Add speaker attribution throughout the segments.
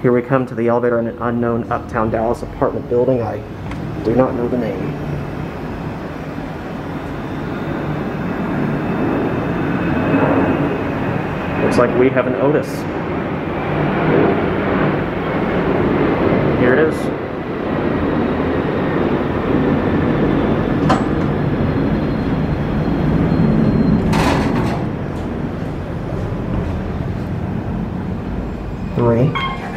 Speaker 1: Here we come to the elevator in an unknown uptown Dallas apartment building. I do not know the name. Looks like we have an Otis. Here it is. Three.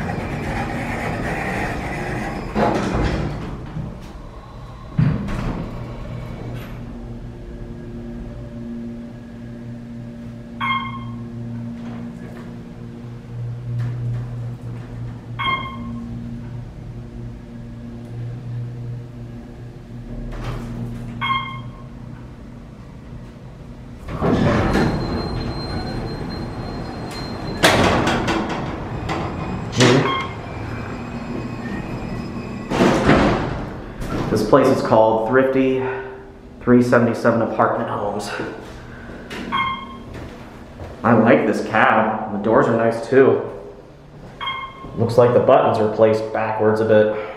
Speaker 1: This place is called Thrifty 377 Apartment Homes. I like this cab. The doors are nice too. Looks like the buttons are placed backwards a bit.